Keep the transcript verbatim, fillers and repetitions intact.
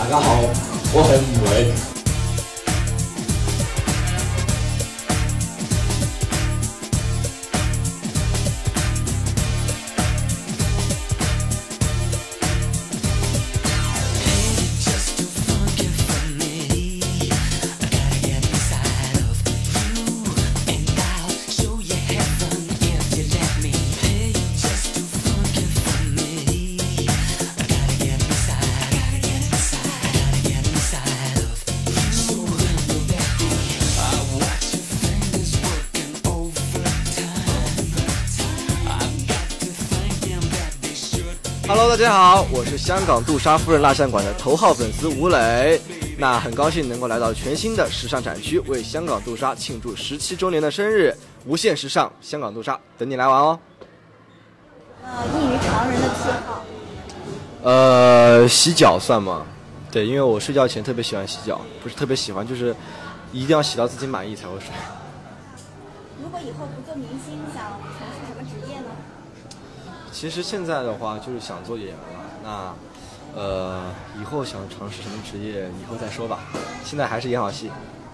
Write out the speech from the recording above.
大家好，我係吳偉。 Hello， 大家好，我是香港杜莎夫人蜡像馆的头号粉丝吴磊。那很高兴能够来到全新的时尚展区，为香港杜莎庆祝十七周年的生日。无限时尚，香港杜莎，等你来玩哦。 呃，异于常人的癖好。 呃，洗脚算吗？对，因为我睡觉前特别喜欢洗脚，不是特别喜欢，就是一定要洗到自己满意才会睡。 如果以后不做明星，想从事什么职业呢？ 其实现在的话就是想做演员了，那呃以后想尝试什么职业以后再说吧，现在还是演好戏。